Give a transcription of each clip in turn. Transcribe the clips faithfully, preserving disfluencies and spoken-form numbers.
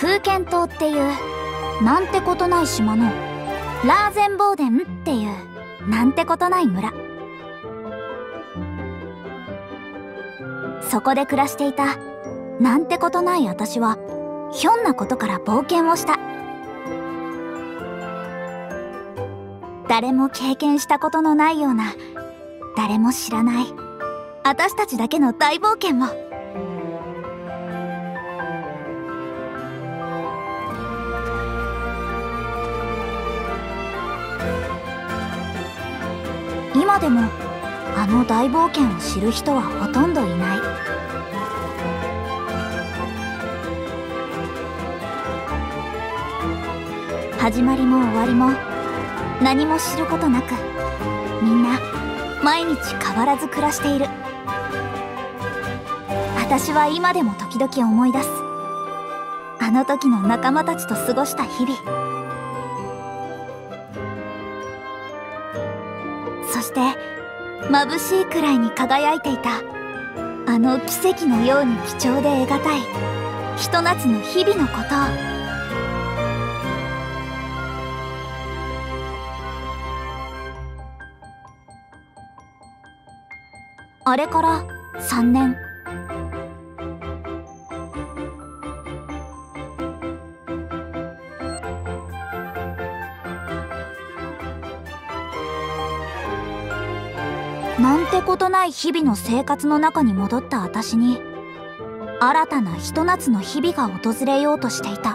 空間島っていうなんてことない島のラーゼンボーデンっていうなんてことない村、そこで暮らしていたなんてことない私はひょんなことから冒険をした。誰も経験したことのないような、誰も知らない私たちだけの大冒険を。今でもあの大冒険を知る人はほとんどいない。始まりも終わりも何も知ることなく、みんな毎日変わらず暮らしている。私は今でも時々思い出す、あの時の仲間たちと過ごした日々。そして眩しいくらいに輝いていたあの奇跡のように貴重で得難いひと夏の日々のことを。あれからさんねん。なんてことない日々の生活の中に戻った私に、新たなひと夏の日々が訪れようとしていた。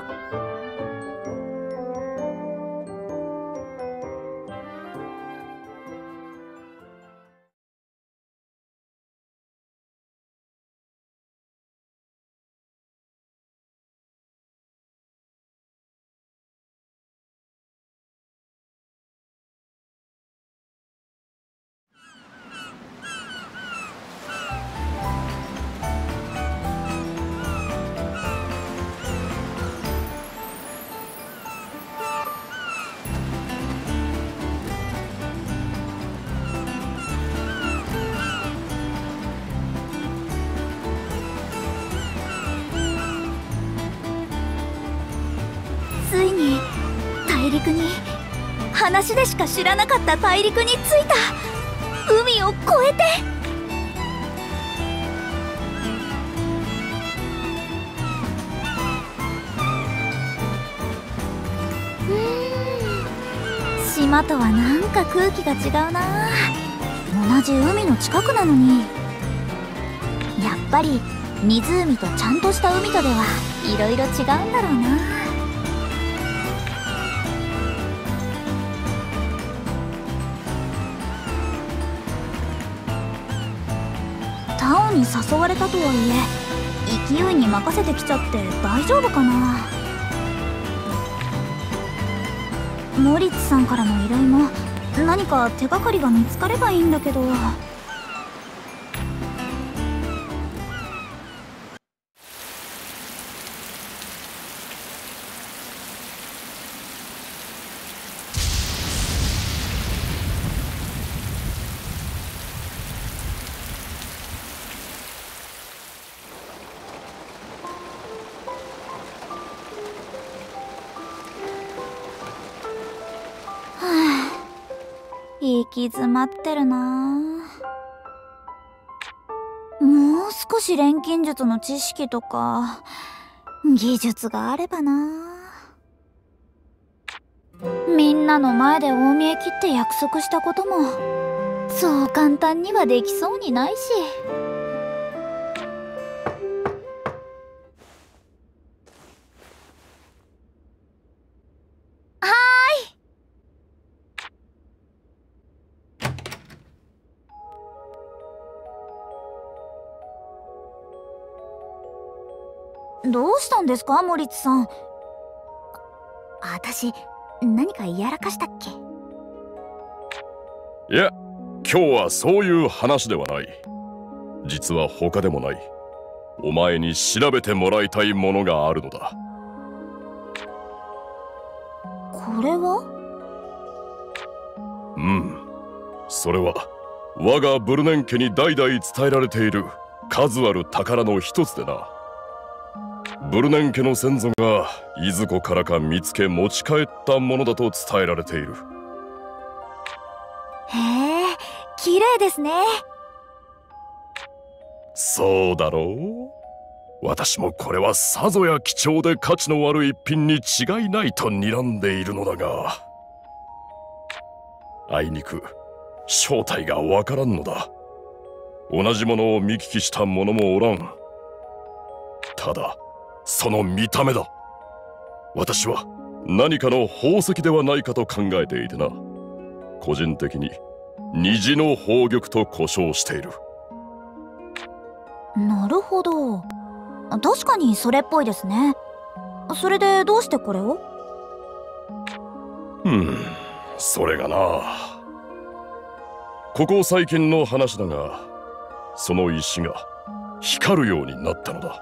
ついに大陸に、話でしか知らなかった大陸に着いた。海を越えて。うーん、島とはなんか空気が違うな。同じ海の近くなのに。やっぱり湖とちゃんとした海とではいろいろ違うんだろうな。タオに誘われたとはいえ、勢いに任せてきちゃって大丈夫かな。モリッツさんからの依頼も何か手がかりが見つかればいいんだけど。行き詰まってるな。もう少し錬金術の知識とか技術があればな。みんなの前で大見え切って約束したこともそう簡単にはできそうにないし。どうしたんですか、モリッツさん。私何かやらかしたっけ？ いや、今日はそういう話ではない。実は他でもない、お前に調べてもらいたいものがあるのだ。 これは？ うん、それは我がブルネン家に代々伝えられている数ある宝の一つでな。 ブルネン家の先祖がいずこからか見つけ持ち帰ったものだと伝えられている。 へえ、綺麗ですね。 そうだろう。私もこれはさぞや貴重で価値のある一品に違いないと睨んでいるのだが、あいにく正体がわからんのだ。同じものを見聞きした者もおらん。ただその見た目だ。私は何かの宝石ではないかと考えていてな。個人的に虹の宝玉と呼称している。 なるほど、確かにそれっぽいですね。それでどうしてこれを？ うん、それがな、ここ最近の話だが、その石が光るようになったのだ。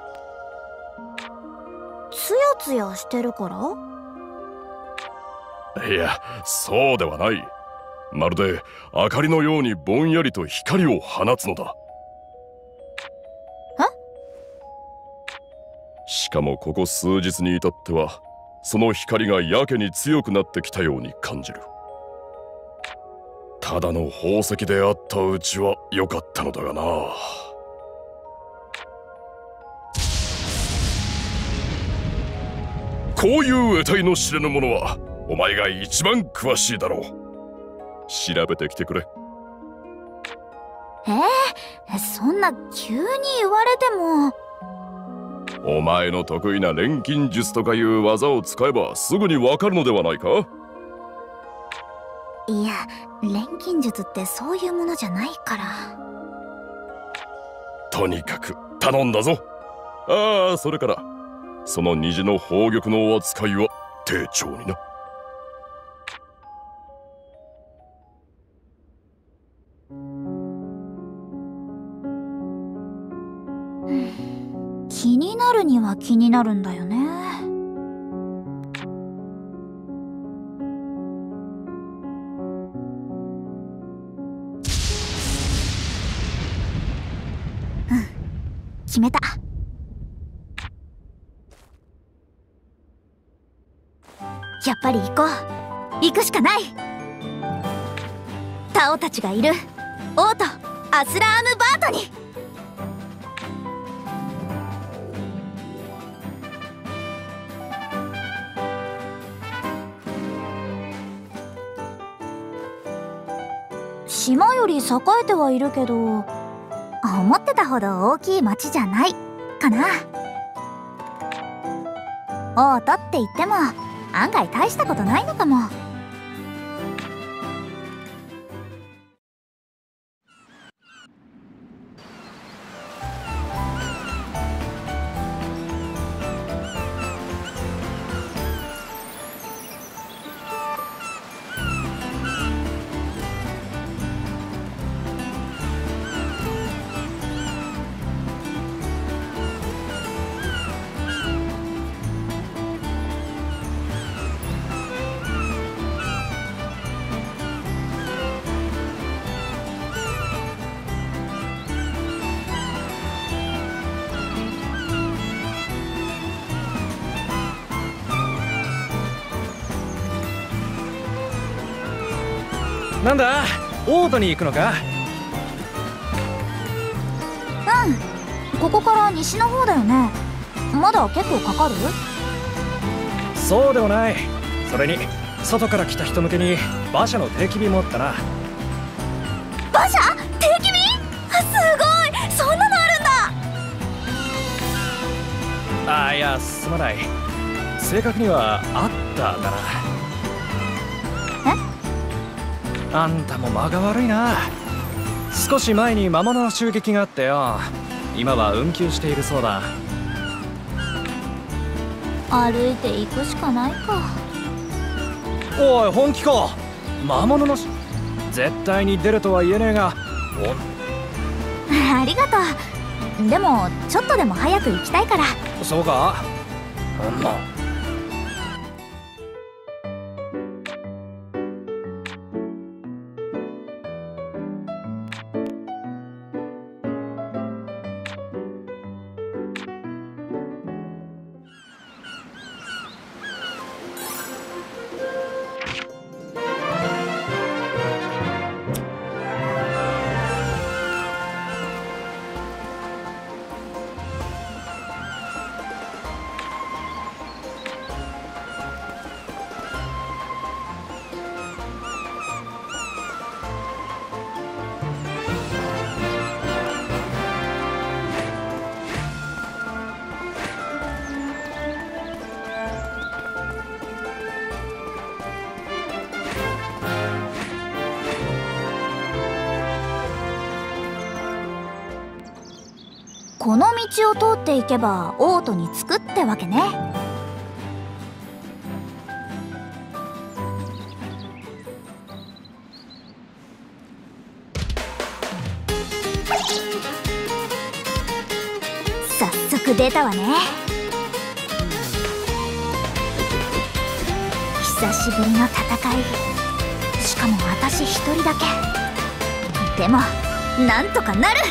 ツヤツヤしてるから？ いや、そうではない。まるで明かりのようにぼんやりと光を放つのだ。 え？ しかもここ数日に至っては、その光がやけに強くなってきたように感じる。ただの宝石であったうちは良かったのだがな。こういう得体の知れぬものはお前が一番詳しいだろう。調べてきてくれ。 えー、そんな急に言われても。 お前の得意な錬金術とかいう技を使えばすぐにわかるのではないか？ いや、錬金術ってそういうものじゃないから。 とにかく頼んだぞ。ああ、それからその虹の宝玉のお扱いは丁重にな。 気になるには気になるんだよね。うん、決めた。やっぱり行こう。行くしかない。タオたちがいる王都アスラームバートに。島より栄えてはいるけど、思ってたほど大きい町じゃないかな。王都って言っても案外大したことないのかも。 なんだ、王都に行くのか？ うん、ここから西の方だよね。まだ結構かかる？ そうでもない。それに外から来た人向けに馬車の定期便もあったな。 馬車？定期便？すごい、そんなのあるんだ。 あーいや、すまない。正確にはあっただな。あんたも間が悪いな。少し前に魔物の襲撃があってよ。今は運休しているそうだ。 歩いて行くしかないか。 おい、本気か？魔物のし絶対に出るとは言えねえが。 ありがとう。でもちょっとでも早く行きたいから。 そうか？ほんま。 この道を通っていけばオートに着くってわけね。早速出たわね。久しぶりの戦い、しかも私一人だけ。でもなんとかなる。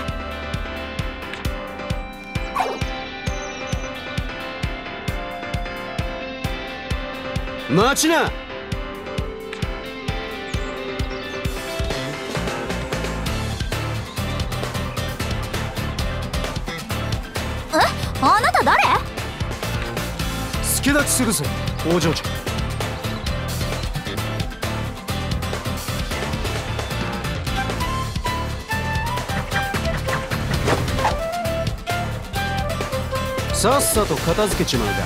待ちな。 え、あなた誰？ 助立ちするぜ、お嬢ちゃん。さっさと片付けちまうか。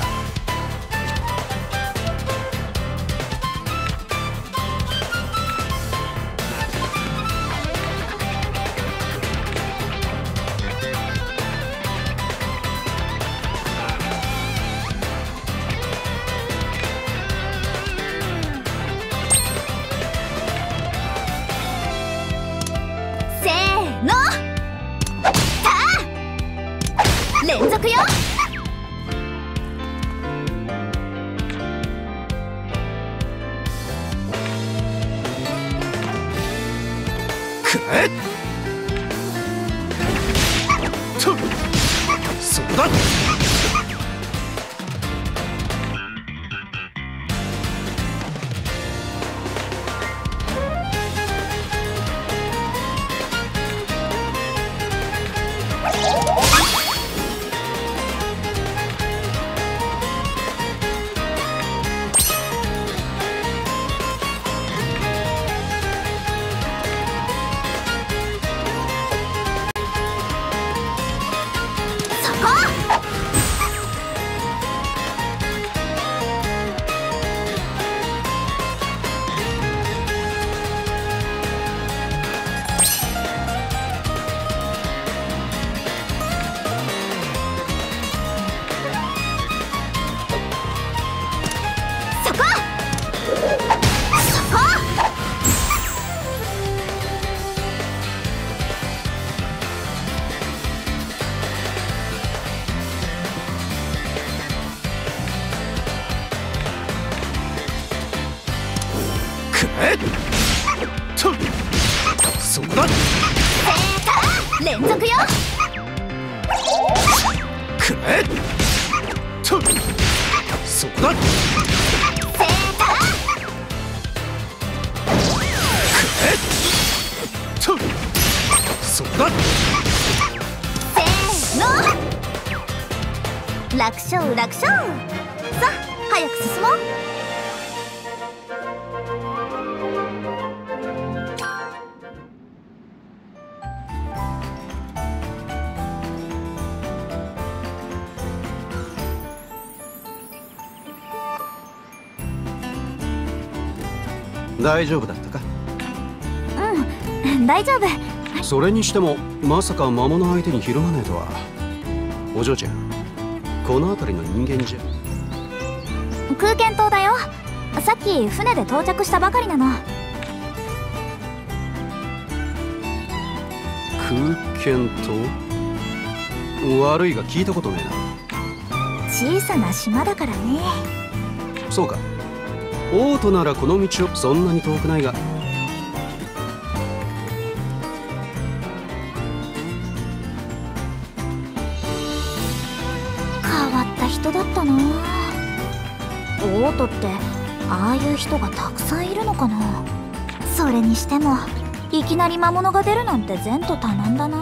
せーの、さあ連続よ。 えっと、そこだ。えっと、そこだ。 連続よ。 くえっと、そこだ。くえっと、そこだ。 せーの、楽勝楽勝。さあ早く進もう。 大丈夫だったか？ うん、大丈夫。 それにしてもまさか魔物相手にひるまないとは。お嬢ちゃん、この辺りの人間じゃ。 空間島だよ。さっき船で到着したばかりなの。 空間島？悪いが聞いたことねえな。 小さな島だからね。 そうか。オートならこの道をそんなに遠くないが。 変わった人だったな。オートってああいう人がたくさんいるのかな。それにしてもいきなり魔物が出るなんて前途多難だな。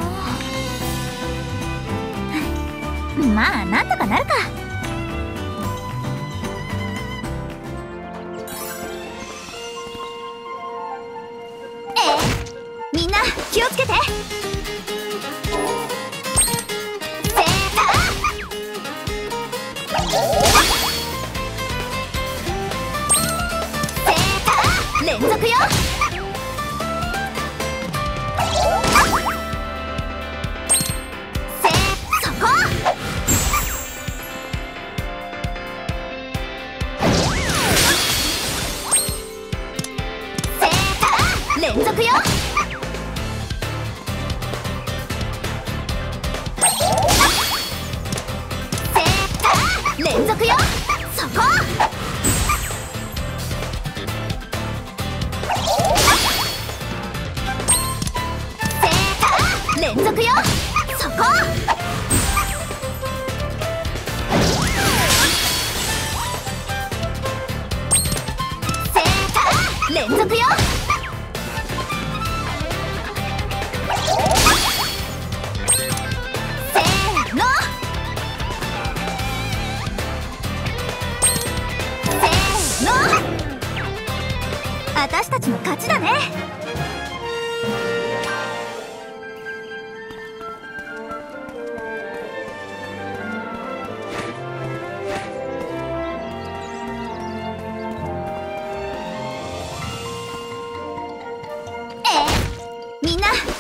まあなんとかなるか。みんな気をつけて。せー連続よ。せそこ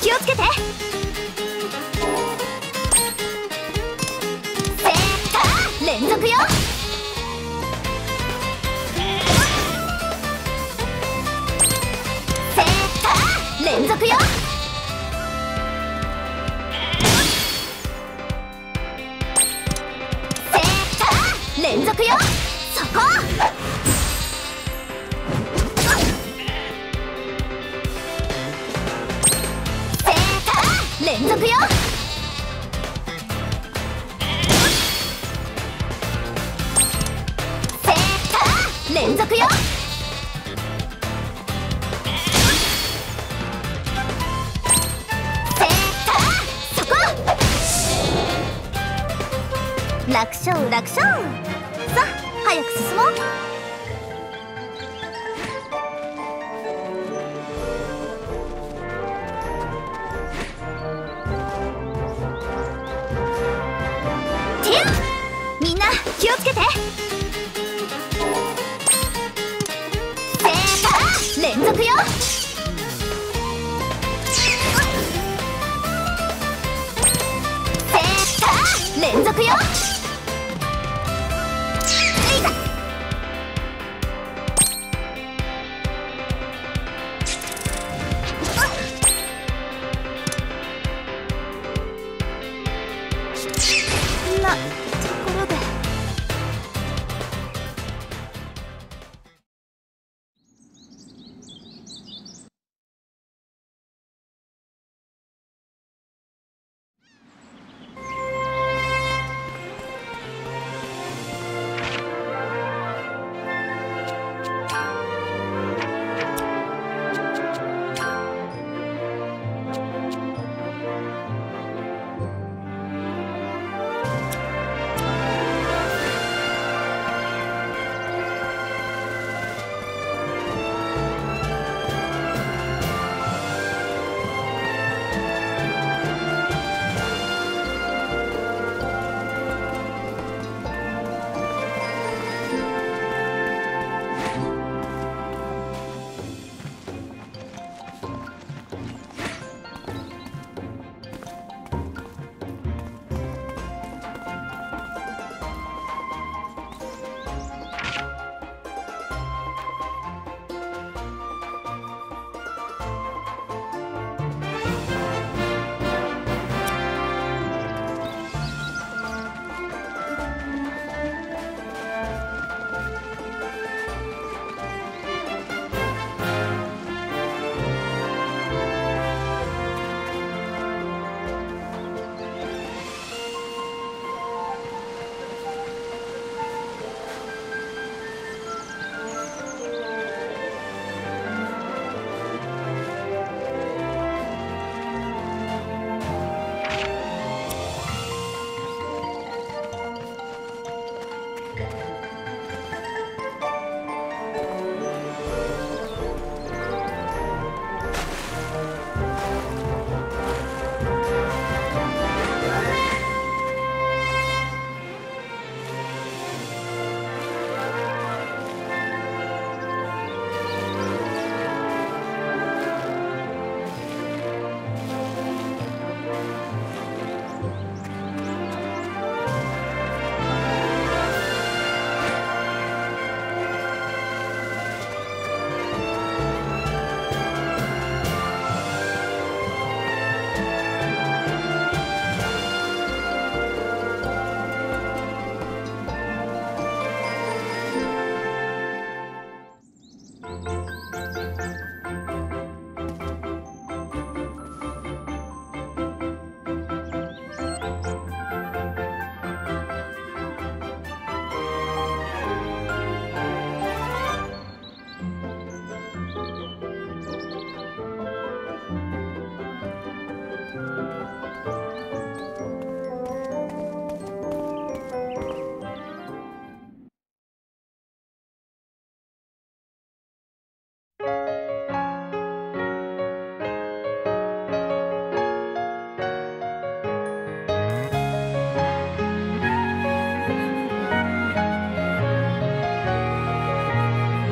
気をつけて。せー連続よ。せー連続よ。せー連続よ。そこ。連続よ。せー連続よ。せーそこ。楽勝楽勝。さあ早く進もう。みんな気をつけて。せー連続よ。せー連続よ。いざ。なところで。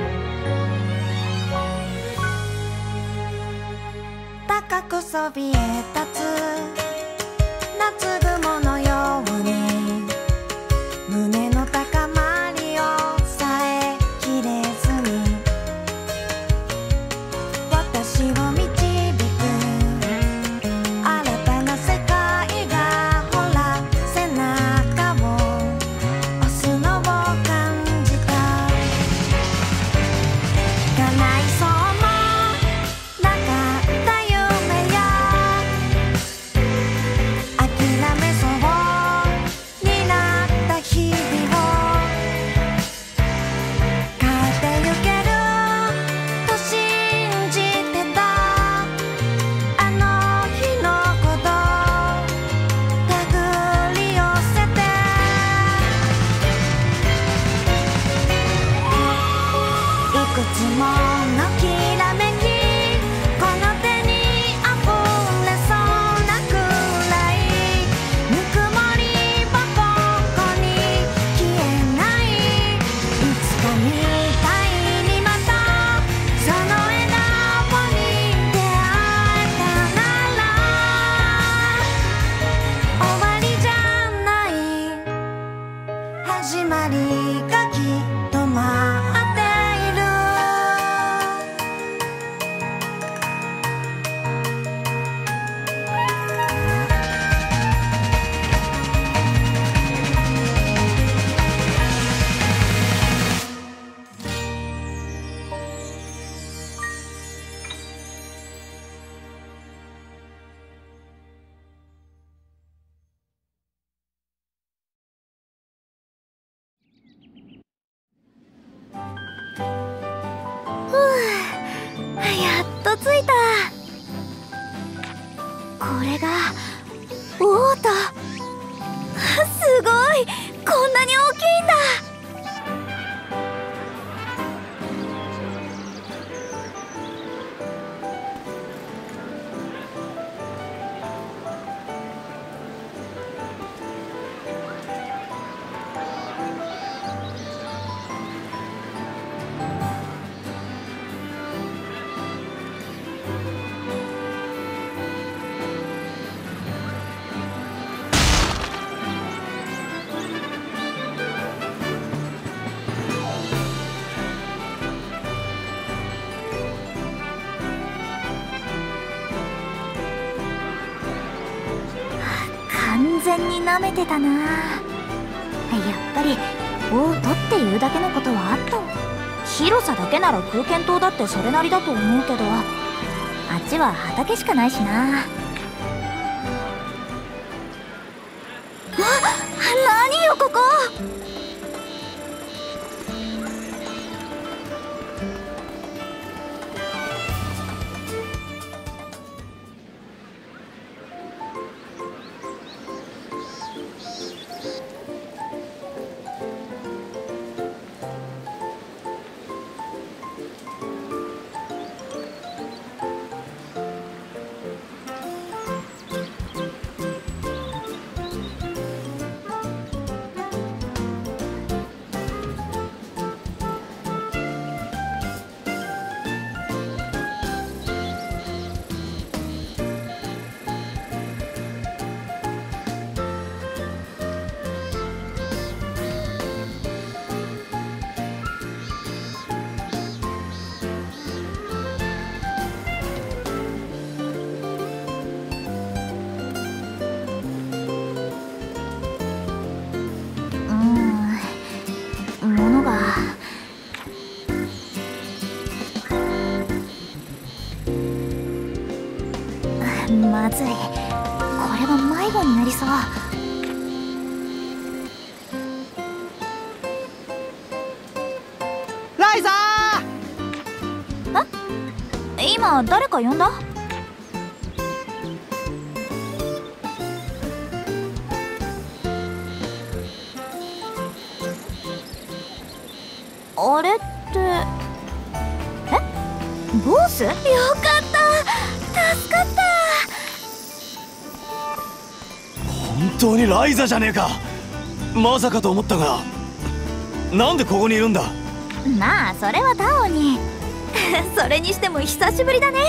そびえと着いた。これがオート。すごい、こんなに大きいんだ。完全に舐めてたな。やっぱりオートっていうだけのことはあったわ。広さだけなら空間島だってそれなりだと思うけど、あっちは畑しかないしな。あ、何よここ。まずい、これは迷子になりそう。 ライザー。え、今誰か呼んだ？あれって、え？ボス？よかった、助かった。 本当にライザじゃねえか。まさかと思ったが、なんでここにいるんだ？ まあそれはタオにそれにしても久しぶりだね。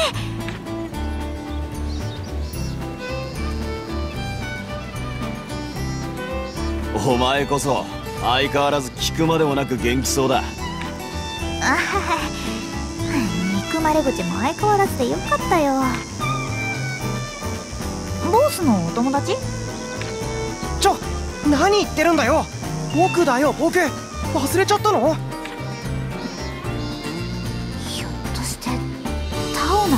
お前こそ相変わらず聞くまでもなく元気そうだ。 あはは、憎まれ口も相変わらずでよかったよ。ボスのお友達？ ちょ、何言ってるんだよ。僕だよ、僕。忘れちゃったの？ ひょっとしてタオなの？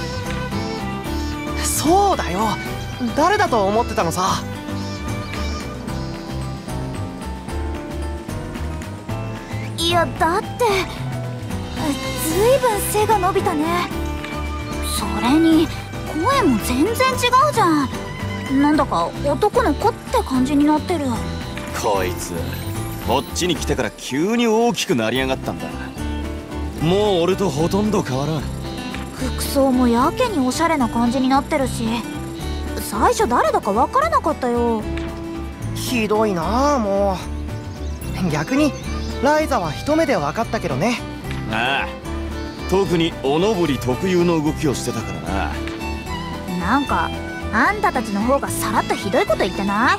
そうだよ。誰だと思ってたのさ。 いや、だってずいぶん背が伸びたね。それに声も全然違うじゃん。なんだか男の子って感じになってる。 こいつこっちに来てから急に大きくなりやがったんだ。もう俺とほとんど変わらん。 服装もやけにおしゃれな感じになってるし、最初誰だかわからなかったよ。 ひどいなあ、もう。逆にライザは一目で分かったけどね。 ああ、特におのぼり特有の動きをしてたからな。 なんかあんたたちの方がさらっとひどいこと言ってない？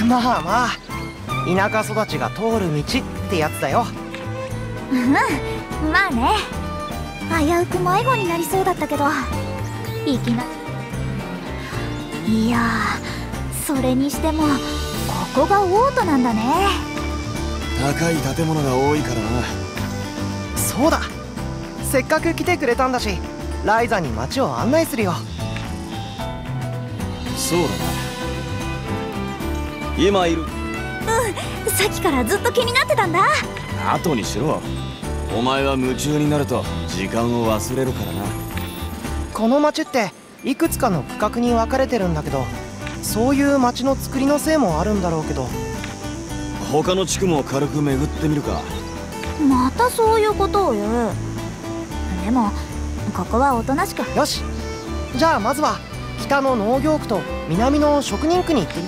まあまあ、田舎育ちが通る道ってやつだよ。 うん、まあね。危うく迷子になりそうだったけど、いきなり。いやー、それにしてもここがオートなんだね。 高い建物が多いからな。 そうだ、せっかく来てくれたんだし、ライザに街を案内するよ。 そうだな、今いる。 うん、さっきからずっと気になってたんだ。 後にしろ。お前は夢中になると時間を忘れるからな。 この町っていくつかの区画に分かれてるんだけど、そういう町の作りのせいもあるんだろうけど。 他の地区も軽く巡ってみるか。 またそういうことを言う。でもここはおとなしく。 よし、じゃあまずは北の農業区と南の職人区に行ってみ。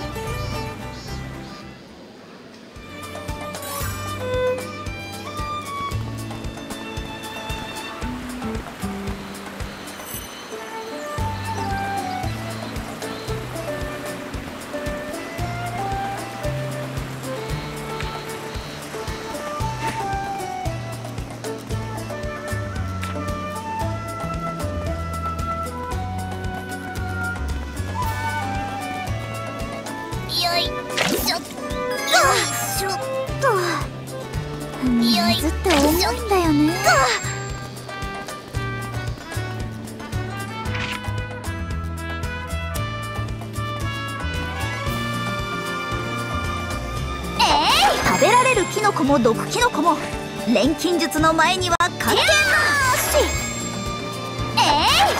よいしょっしょっと。水って重いんだよね。えい、食べられるキノコも毒キノコも錬金術の前には関係なし。えい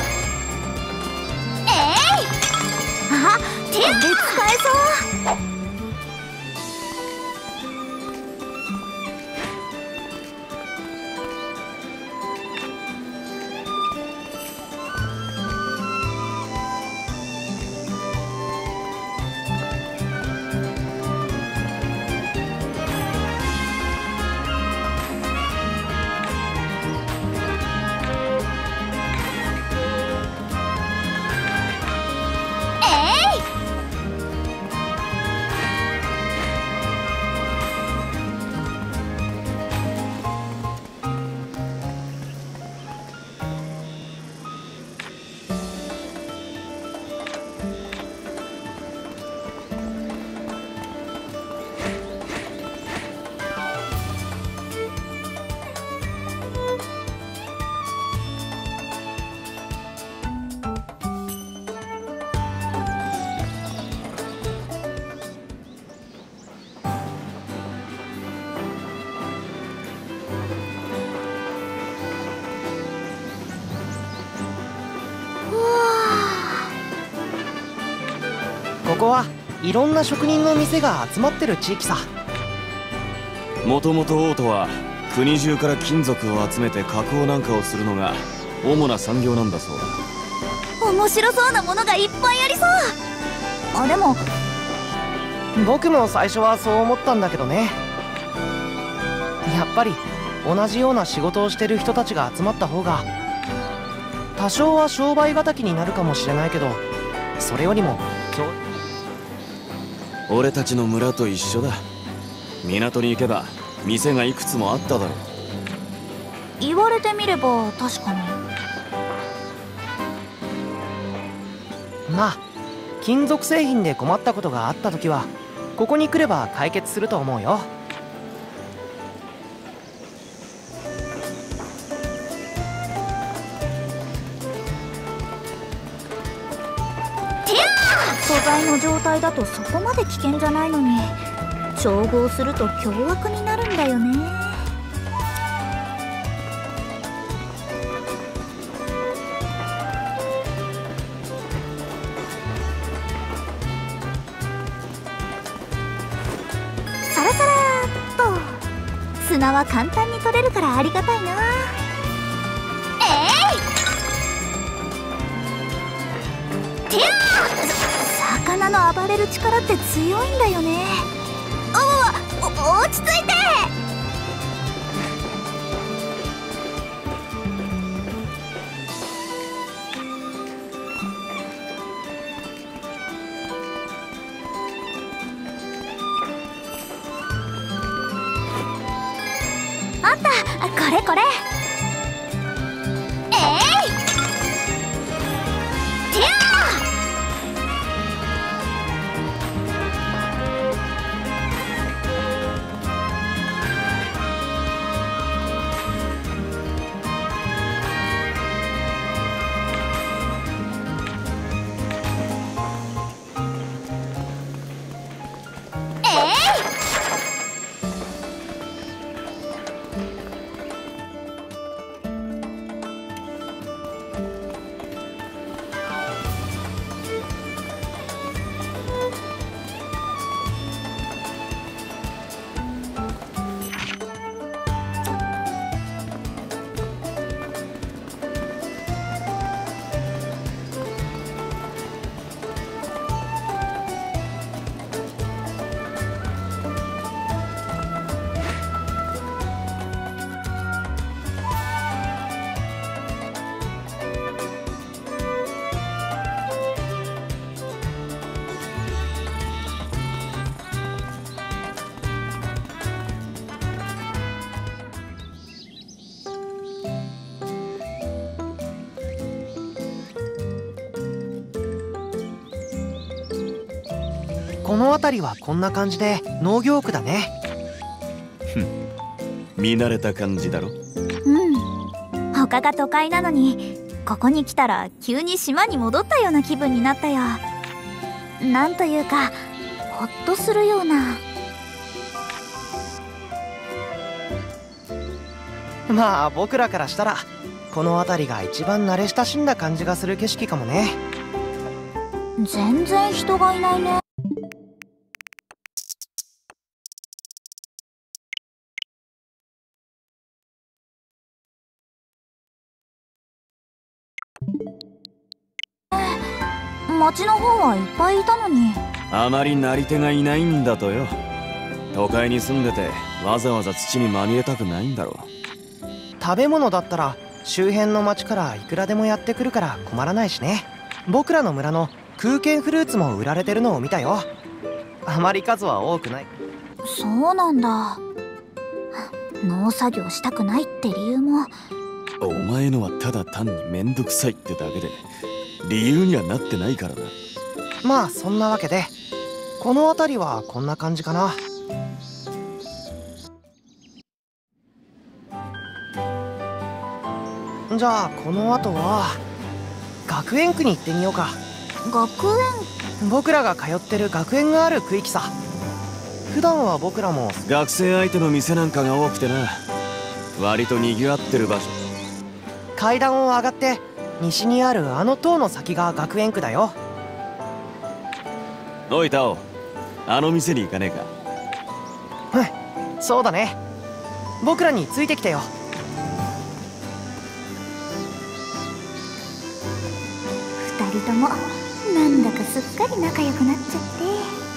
えい、あ、手で使えそう。ここはいろんな職人の店が集まってる地域さ。 もともと王都は国中から金属を集めて加工なんかをするのが主な産業なんだそうだ。 面白そうなものがいっぱいありそう。あ、でも僕も最初はそう思ったんだけどね。やっぱり同じような仕事をしてる人たちが集まった方が多少は商売敵になるかもしれないけど、それよりも俺たちの村と一緒だ。港に行けば店がいくつもあっただろう。 言われてみれば確かに。 まあ金属製品で困ったことがあった時はここに来れば解決すると思うよ。 素材の状態だとそこまで危険じゃないのに調合すると凶悪になるんだよね。サラサラーっと砂は簡単に取れるからありがたいな。えい、てやー、魚の暴れる力って強いんだよね。おお、落ち着いて。あった、これこれ。えい、てやこの辺りはこんな感じで農業区だね。 ふん、見慣れた感じだろ。 うん、他が都会なのにここに来たら急に島に戻ったような気分になったよ。なんというかほっとするような。 まあ僕らからしたらこの辺りが一番慣れ親しんだ感じがする景色かもね。 全然人がいないね。町の方はいっぱいいたのに。 あまりなり手がいないんだとよ。都会に住んでてわざわざ土にまみれたくないんだろう。 食べ物だったら周辺の町からいくらでもやってくるから困らないしね。僕らの村の空間フルーツも売られてるのを見たよ。あまり数は多くない。 そうなんだ。農作業したくないって理由も。 お前のはただ単にめんどくさいってだけで理由にはなってないからな。 まあそんなわけでこの辺りはこんな感じかな。じゃあこの後は学園区に行ってみようか。 学園？ 僕らが通ってる学園がある区域さ。普段は僕らも学生相手の店なんかが多くてな、割と賑わってる場所。 階段を上がって西にあるあの塔の先が学園区だよ。 おいタオ、あの店に行かねえか。 うん、そうだね。僕らについてきてよ。 二人ともなんだかすっかり仲良くなっちゃって。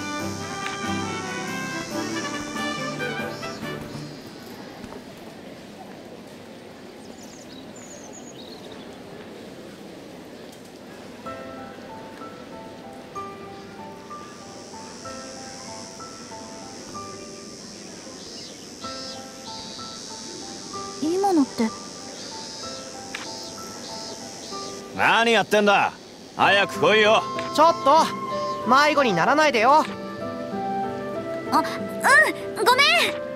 今のって何やってんだ、早く来いよ。 ちょっと迷子にならないでよ。 あ、うん、ごめん。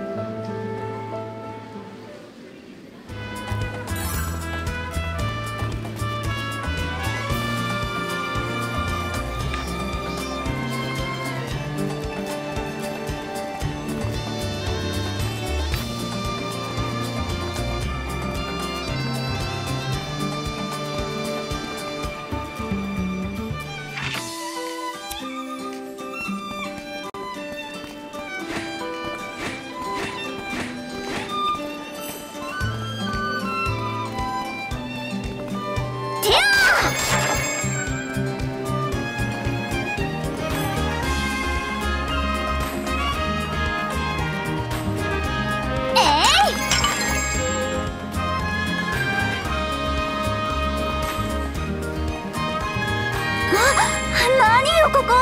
何よここ。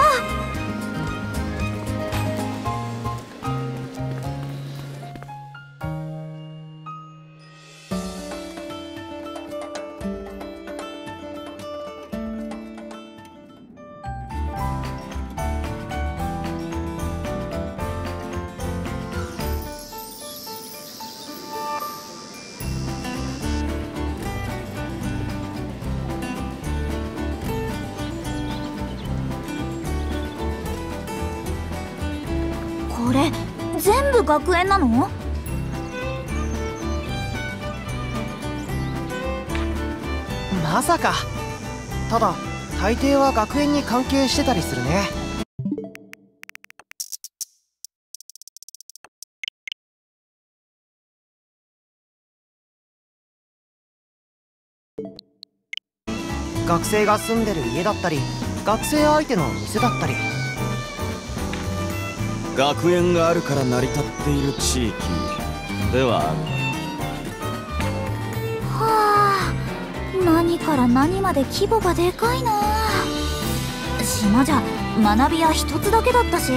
これ全部学園なの？ まさか。ただ大抵は学園に関係してたりするね。学生が住んでる家だったり学生相手の店だったり。 学園があるから成り立っている地域ではある。 はあ、何から何まで規模がでかいな。島じゃ学び屋一つだけだったし。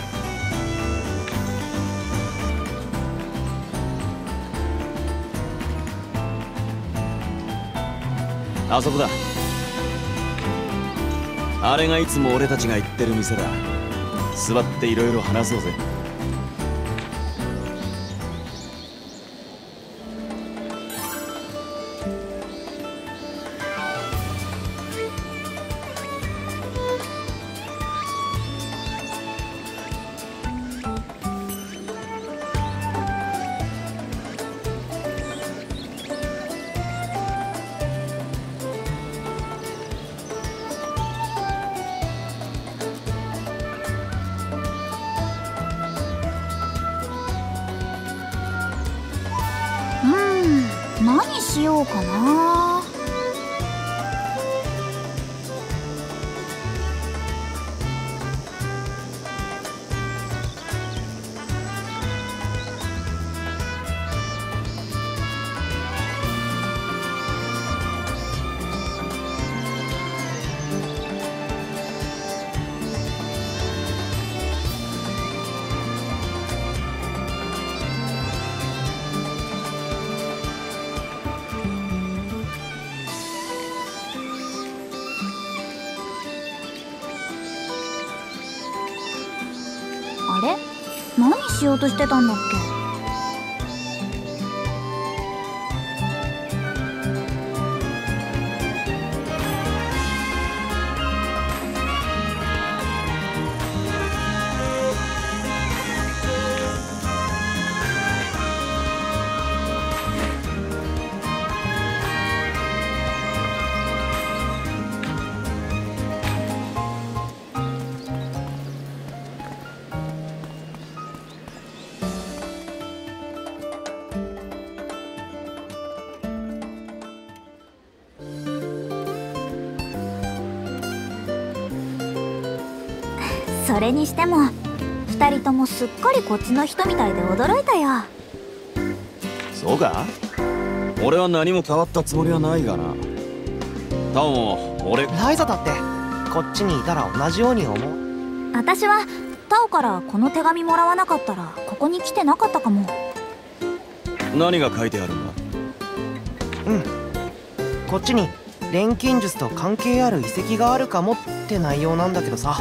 あそこだ。あれがいつも俺たちが行ってる店だ。 座っていろいろ話そうぜ。 何しようかな。あれ？何しようとしてたんだっけ？それにしてもふたりともすっかりこっちの人みたいで驚いたよ。 そうか？俺は何も変わったつもりはないがな。タオも俺ライザだってこっちにいたら同じように思う。 私はタオからこの手紙もらわなかったらここに来てなかったかも。 何が書いてあるんだ？ うん、こっちに錬金術と関係ある遺跡があるかもって内容なんだけどさ、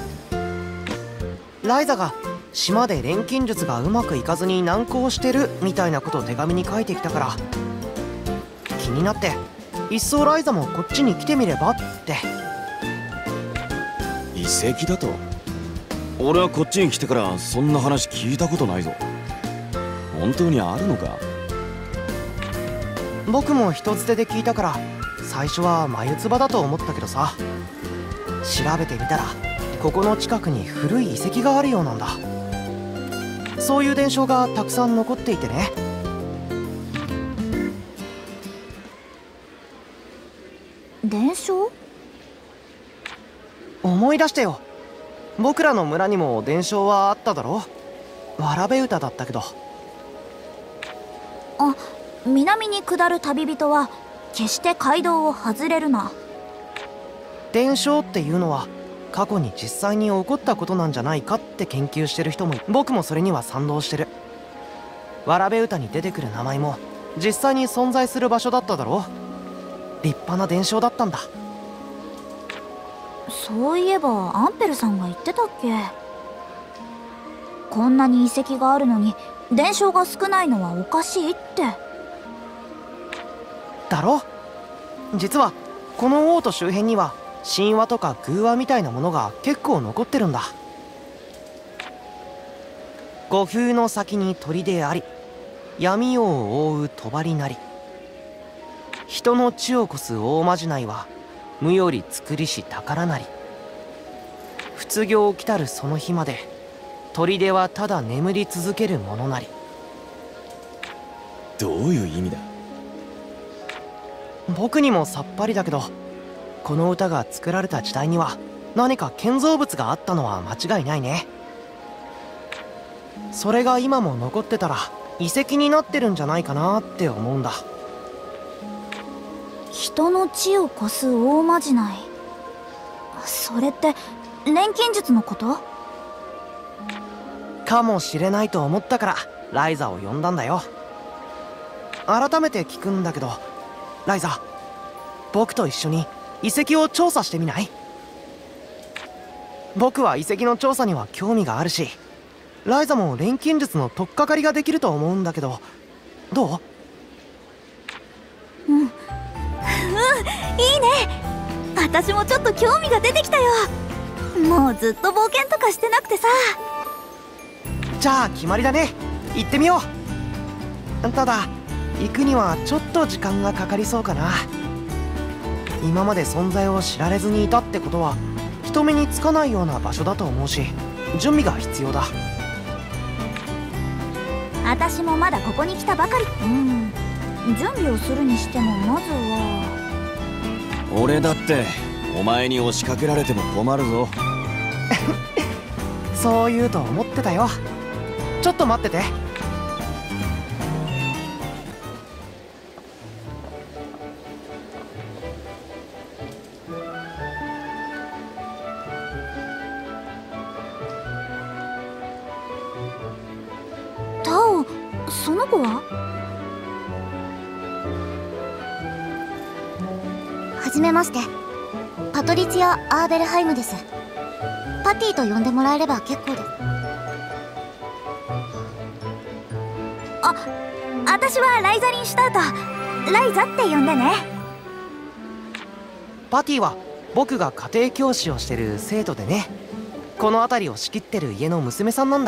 ライザが島で錬金術がうまくいかずに難航してるみたいなことを手紙に書いてきたから気になって、いっそライザもこっちに来てみればって。 遺跡だと？俺はこっちに来てからそんな話聞いたことないぞ。本当にあるのか？ 僕も人づてで聞いたから最初は眉唾だと思ったけどさ、調べてみたらここの近くに古い遺跡があるようなんだ。そういう伝承がたくさん残っていてね。 伝承？ 思い出してよ。僕らの村にも伝承はあっただろ。わらべ歌だったけど。 あ、南に下る旅人は決して街道を外れるな。 伝承っていうのは過去に実際に起こったことなんじゃないかって研究してる人もいる。僕もそれには賛同してる。わらべ歌に出てくる名前も実際に存在する場所だっただろ。立派な伝承だったんだ。 そういえばアンペルさんが言ってたっけ？こんなに遺跡があるのに伝承が少ないのはおかしいって。 だろ？実はこの王都周辺には神話とか偶話みたいなものが結構残ってるんだ。五風の先に砦あり、闇夜を覆う帳なり、人の血をこす大まじないは無より作りし宝なり。不行来たるその日まで砦はただ眠り続けるものなり。 どういう意味だ？ 僕にもさっぱりだけど、この歌が作られた時代には何か建造物があったのは間違いないね。それが今も残ってたら遺跡になってるんじゃないかなって思うんだ。 人の血をこす大まじない、それって錬金術のこと？ かもしれないと思ったからライザを呼んだんだよ。改めて聞くんだけど、ライザ、僕と一緒に遺跡を調査してみない？ 僕は遺跡の調査には興味があるし、ライザも錬金術の取っかかりができると思うんだけど、どう？ うん、うん、いいね。私もちょっと興味が出てきたよ。もうずっと冒険とかしてなくてさ。 じゃあ決まりだね。行ってみよう。ただ行くにはちょっと時間がかかりそうかな。今まで存在を知られずにいたってことは人目につかないような場所だと思うし、準備が必要だ。 私もまだここに来たばかり。うん、準備をするにしてもまずは。 俺だってお前に押しかけられても困るぞ。 そう言うと思ってたよ。ちょっと待ってて。 タオ、その子は？ はじめまして、パトリツィア・アーベルハイムです。パティと呼んでもらえれば結構です。 あ、私はライザリン・シュタウト。ライザって呼んでね。 パティは僕が家庭教師をしてる生徒でね、この辺りを仕切ってる家の娘さんなんだ。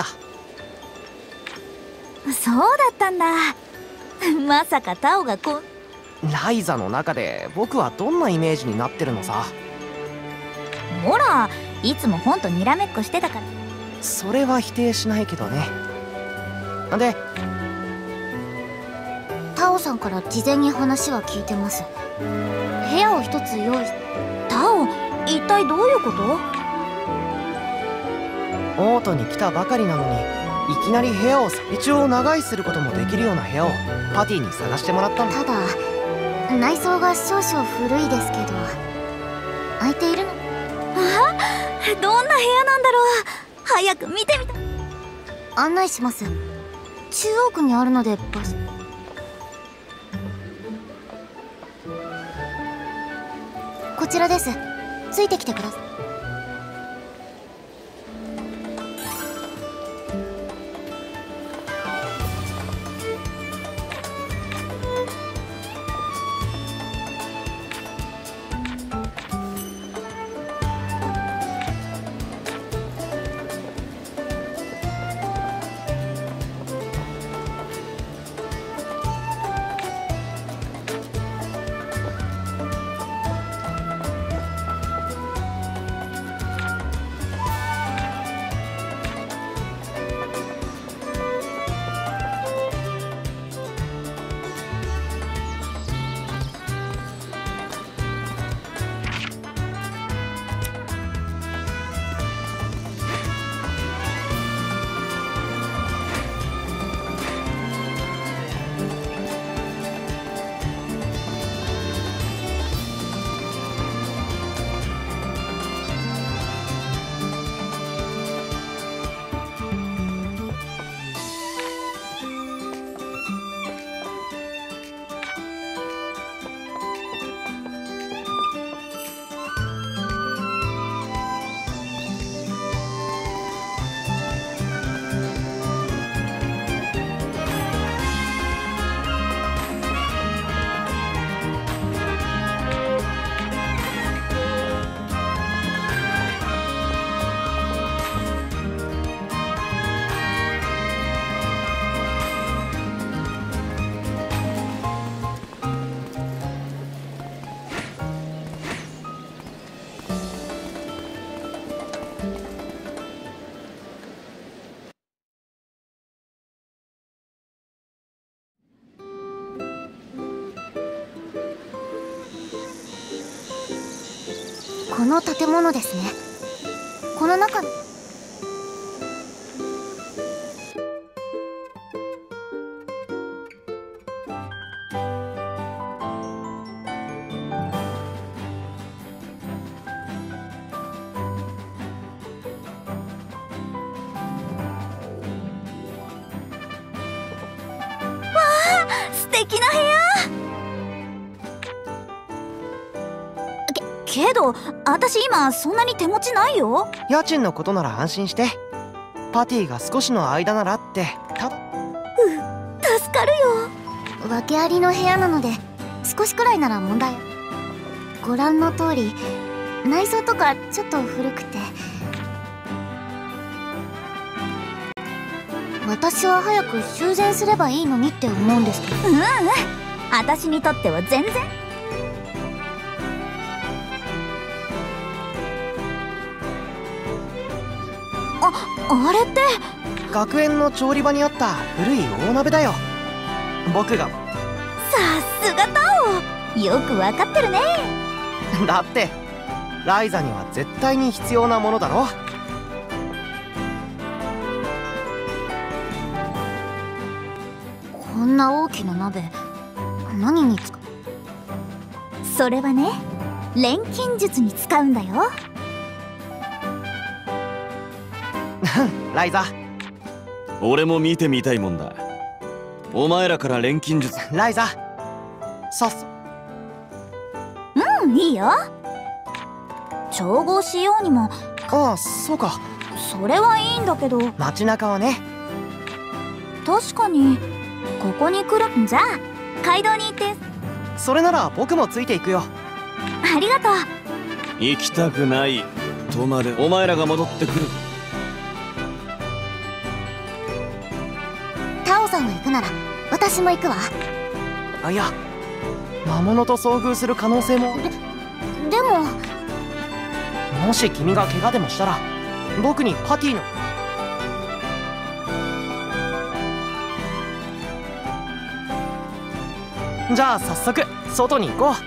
そうだったんだ。まさかタオがこんライザの中で僕はどんなイメージになってるのさ。 ほら、いつも本とにらめっこしてたから。 それは否定しないけどね。で、 タオさんから事前に話は聞いてます。部屋を一つ用意し。 タオ、一体どういうこと？ オートに来たばかりなのにいきなり部屋を一応長居することもできるような部屋をパティに探してもらったんだ。 ただ内装が少々古いですけど、空いているの。 あ、どんな部屋なんだろう。早く見てみた。 案内します。中央区にあるので場所。こちらです。ついてきてください。この建物ですね。この中。 素敵な部屋。けけど私今そんなに手持ちないよ。 家賃のことなら安心して。パティが少しの間ならってただ。 助かるよ。 訳ありの部屋なので少しくらいなら問題。ご覧の通り内装とかちょっと古くて、私は早く修繕すればいいのにって思うんですけど。 うんうん、私にとっては全然。あ、あれって学園の調理場にあった古い大鍋だよ。僕が。 さすがタオ、よくわかってるね。 だってライザには絶対に必要なものだろ。 こんな大きな鍋何に使う？ それはね、錬金術に使うんだよ。 ライザ。 俺も見てみたいもんだ。お前らから錬金術。 ライザ、さっそ。 うん、いいよ。調合しようにも。 ああ、そうか。 それはいいんだけど。 街中はね。 確かにここに来るんじゃあ街道に行って。 それなら僕もついていくよ。 ありがとう。 行きたくないとまでお前らが戻ってくる。 タオさんが行くなら私も行くわ。 あ、いや、魔物と遭遇する可能性も。 ででももし君が怪我でもしたら僕にパティの。じゃあ早速外に行こう。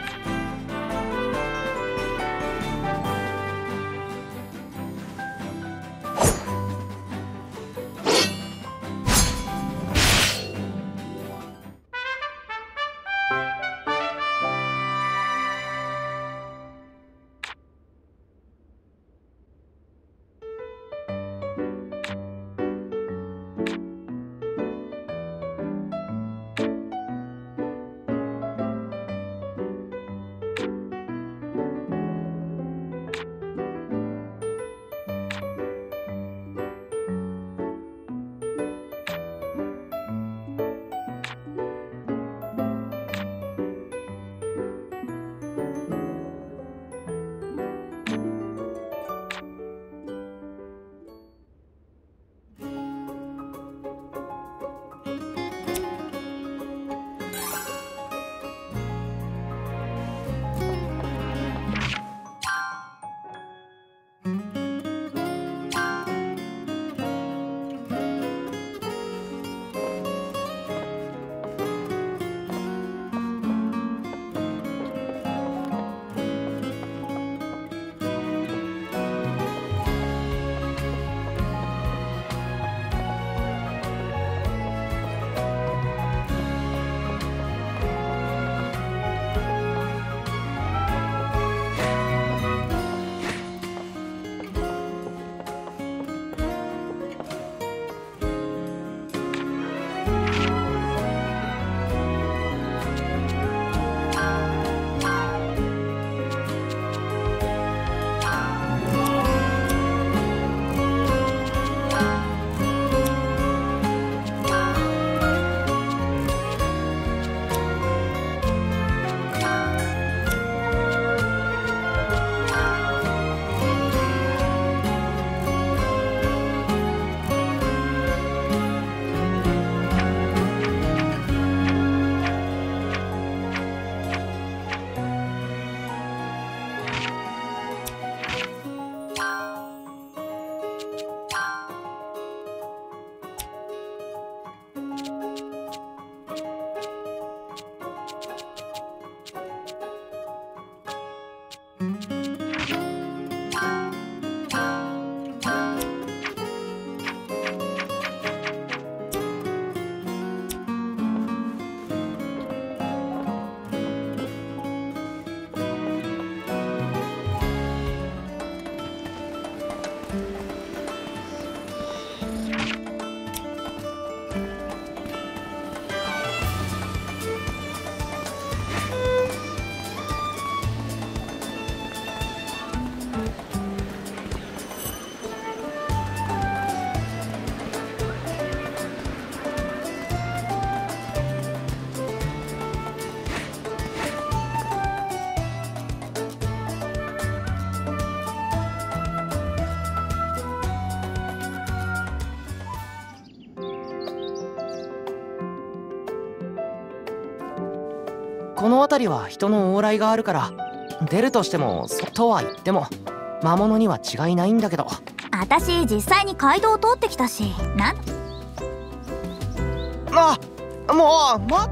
この辺りは人の往来があるから出るとしてもとは言っても魔物には違いないんだけど。 私実際に街道を通ってきたし。なんあもうま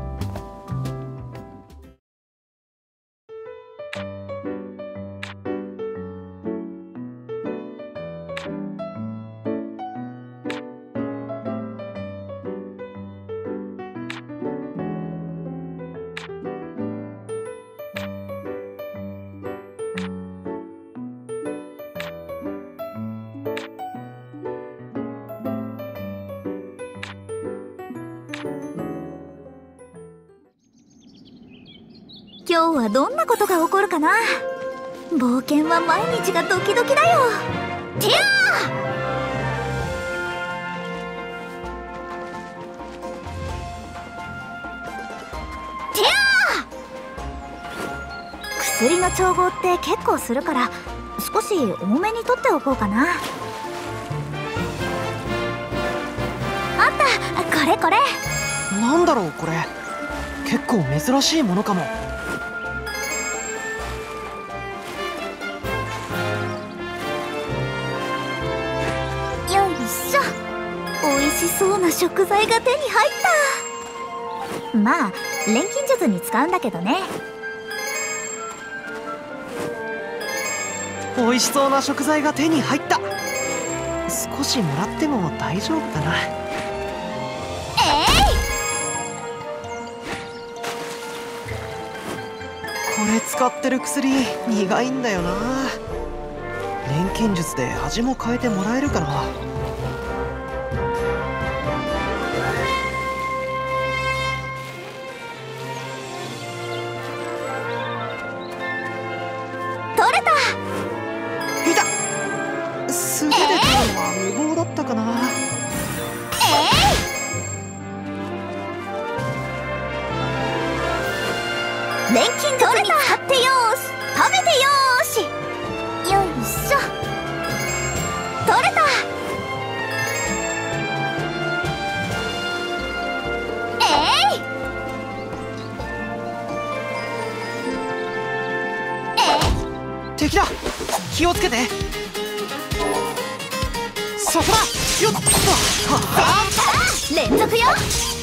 今日はどんなことが起こるかな。冒険は毎日がドキドキだよ。ティアーティアー薬の調合って結構するから少し多めに取っておこうかな。あった、これこれ。 なんだろうこれ、結構珍しいものかも。 よいしょ。美味しそうな食材が手に入った。まあ錬金術に使うんだけどね。 美味しそうな食材が手に入った。少しもらっても大丈夫かな。これ使ってる薬苦いんだよな。錬金術で味も変えてもらえるかな。 取れた。 いた。素手で取るのは無謀だったかな。 錬金術に使ってよーし、食べてよーし。よいしょ。取れた。えいえい。 敵だ。気をつけて。そこだ。よっと。は連続よ。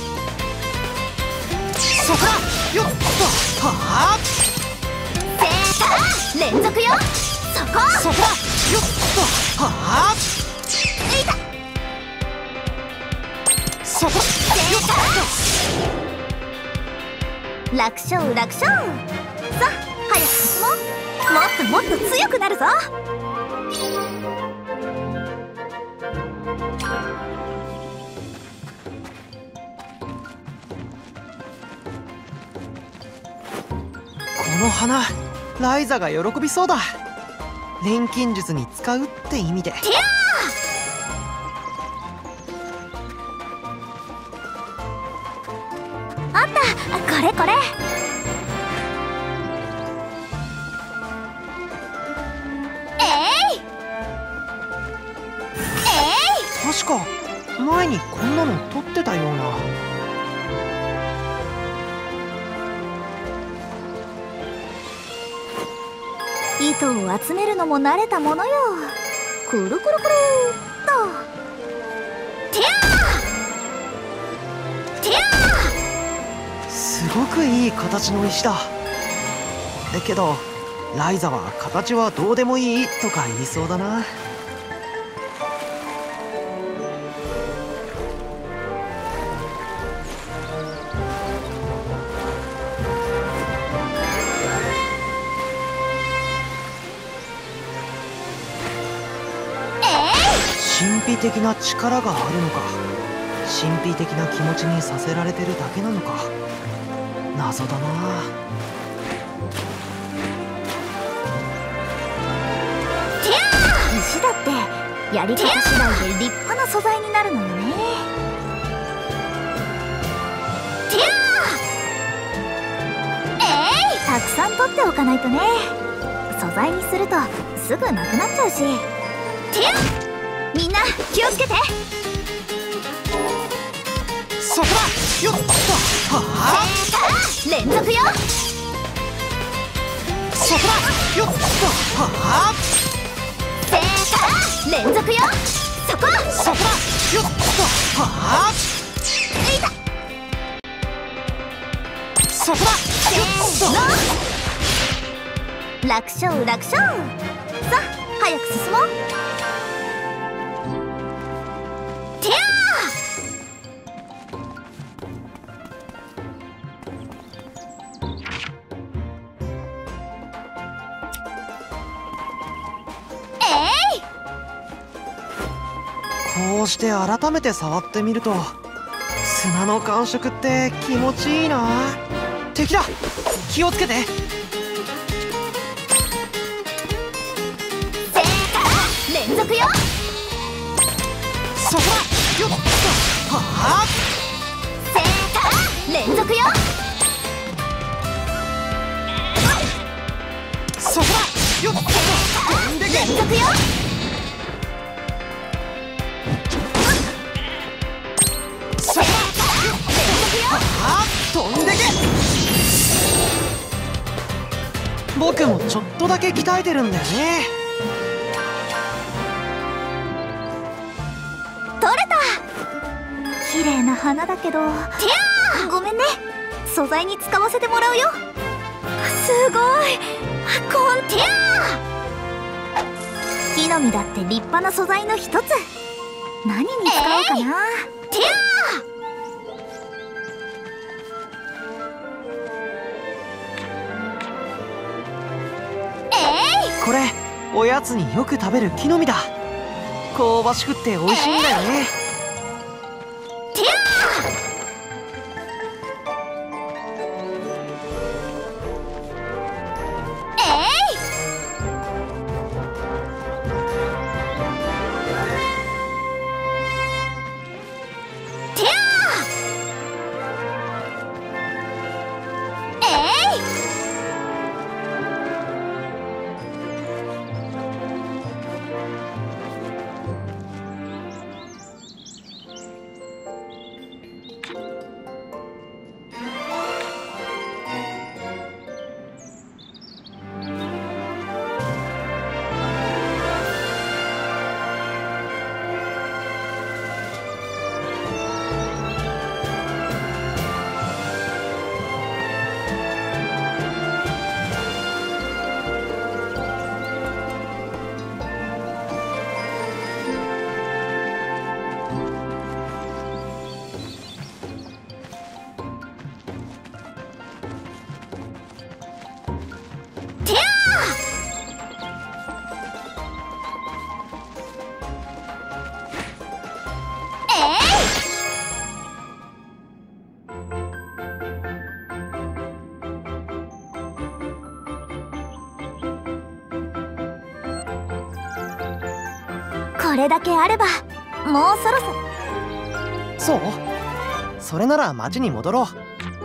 そこだ。よっと。はあ。 連続よ。そこ。 そこだ。よっと。はあ。 いた。 そこだ。よっと。 楽勝楽勝。さあ早く進もう。もっともっと強くなるぞ。 この花、ライザが喜びそうだ。錬金術に使うって意味で。 ティアーあった、これこれ。えいえい。 確か前にこんなの取ってたような。 糸を集めるのも慣れたものよ。くるくるくるっと。ティアーティアー。 すごくいい形の石だ。だけどライザは形はどうでもいいとか言いそうだな。神秘的な力があるのか、神秘的な気持ちにさせられてるだけなのか、謎だな。 石だってやり方次第で立派な素材になるのよね。ティアーえい。たくさん取っておかないとね。素材にするとすぐなくなっちゃうし。ティアーみんな気をつけて。 そこだ。よっと。はあ。 連続よ。 そこだよっとはあ正解連続よそこそこだよっとはあいたそこだよっと楽勝楽勝さあ早く進もうてやーえいこうして改めて触ってみると砂の感触って気持ちいいな。敵だ気をつけて。 正解連続よそこだよっとはあ正解連続よそこだよっと飛んでけ連続よそこだはあ飛んでけ。僕もちょっとだけ鍛えてるんだよね。 取れた綺麗な花だけどてやーごめんね素材に使わせてもらうよすごいこんてやー木の実だって立派な素材の一つ何に使おうかな、えー、てやーこれおやつによく食べる木の実だ。香ばしくって美味しいんだよね。 てやーえいてやーえいてやーえいこれだけあればもうそろそろそうそれなら町に戻ろう。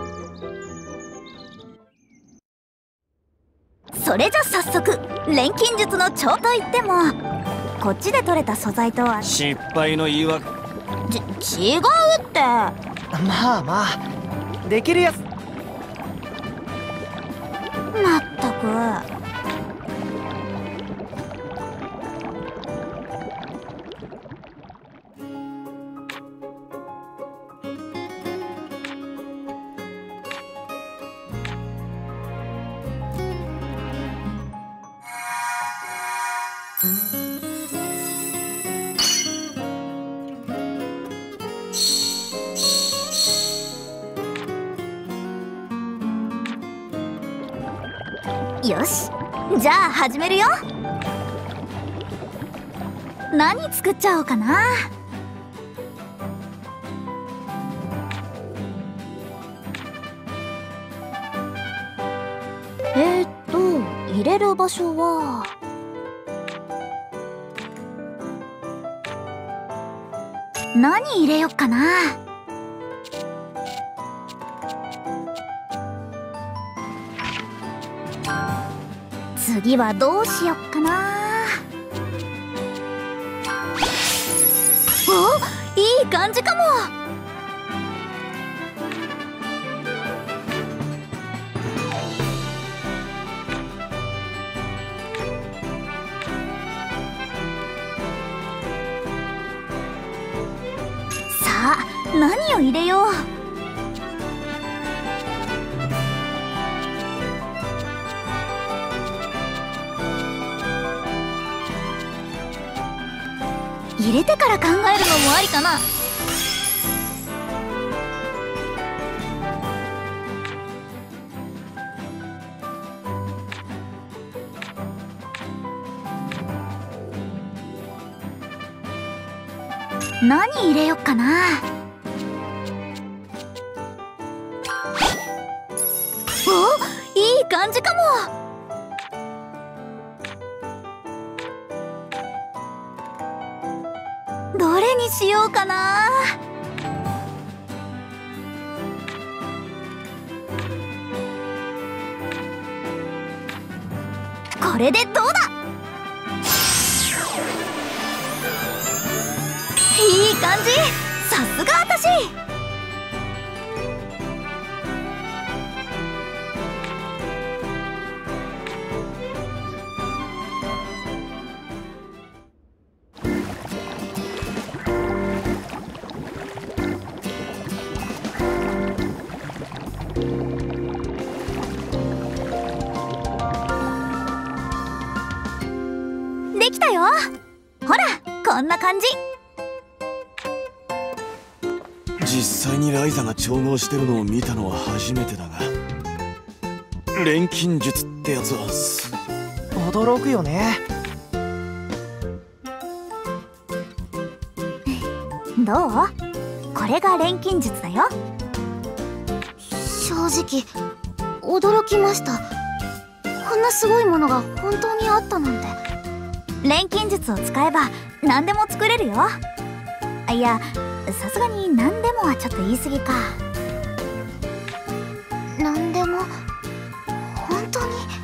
それじゃ早速錬金術の長といってもこっちで取れた素材とは失敗の言い訳。 ち違うってまあまあできるやつ。 まったくよしじゃあ始めるよ。何作っちゃおうかな。えーっと入れる場所は何入れよっかな。次はどうしよっかな。お、いい感じかも。 さあ何を入れよう。入れてから考えるのもありかな。何入れよっかな。お、いい感じかも。どれにしようかな。これでどうだ。いい感じ。さすが私。できたよ。ほらこんな感じ。 実際にライザが調合してるのを見たのは初めてだが、錬金術ってやつはす驚くよね。 どう？これが錬金術だよ。 正直驚きました。こんなすごいものが本当にあったなんて。 錬金術を使えば何でも作れるよ。いや、さすがに何でもはちょっと言い過ぎか。 何でも本当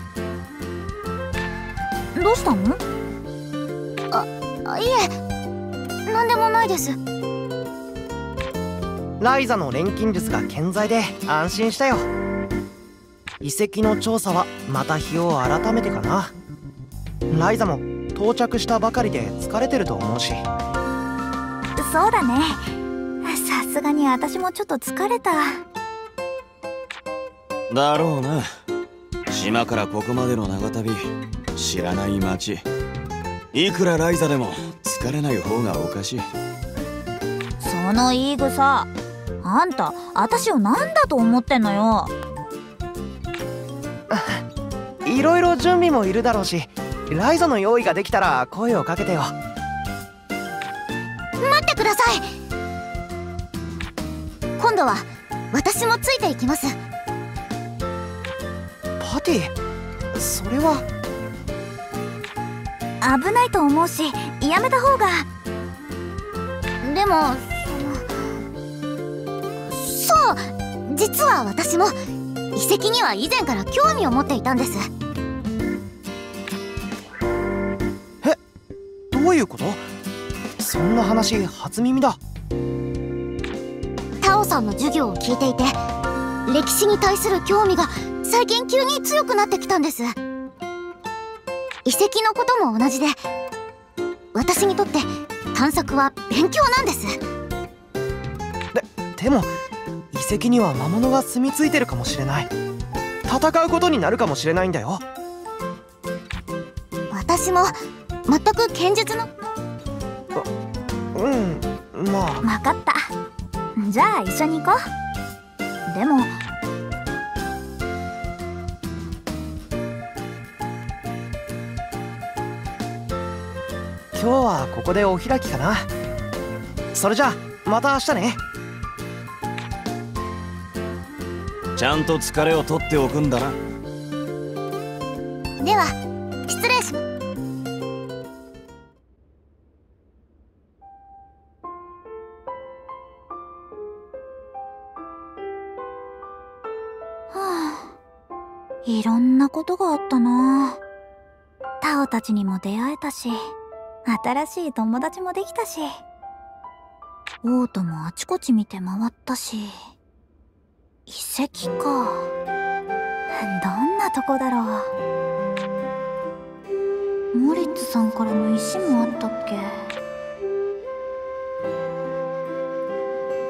に。 どうしたの？ あ、いえ、何でもないです。 ライザの錬金術が健在で安心したよ。遺跡の調査はまた日を改めてかな。ライザも到着したばかりで疲れてると思うし。 そうだね。さすがに私もちょっと疲れた。 だろうな。島からここまでの長旅、知らない街、いくらライザでも疲れない方がおかしい。 その言い草、あんた私を何だと思ってんのよ。 いろいろ準備もいるだろうし、ライザの用意ができたら声をかけてよ。 待ってください。今度は私もついていきます。 パティ、それは危ないと思うしやめた方が。 でもそのそう実は私も遺跡には以前から興味を持っていたんです。 え、どういうこと？そんな話初耳だ。 タオさんの授業を聞いていて、歴史に対する興味が最近急に強くなってきたんです。遺跡のことも同じで、私にとって探索は勉強なんです。 で、でも遺跡には魔物が住み着いてるかもしれない。戦うことになるかもしれないんだよ。 私も全く剣術のうん、まあ。 分かった。じゃあ一緒に行こう。でも今日はここでお開きかな。それじゃあまた明日ね。 ちゃんと疲れを取っておくんだな。 では失礼します。 いろんなことがあったな。タオたちにも出会えたし、新しい友達もできたし、オートもあちこち見て回ったし、遺跡か。どんなとこだろう。モリッツさんからの石もあったっけ。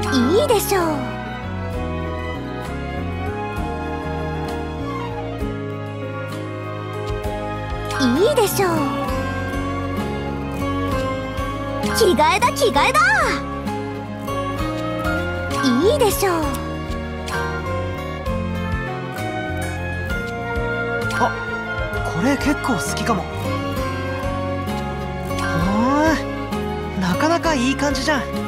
いいでしょう。いいでしょう。着替えだ着替えだ。いいでしょう。 あ、これ結構好きかも。ほーん、なかなかいい感じじゃん。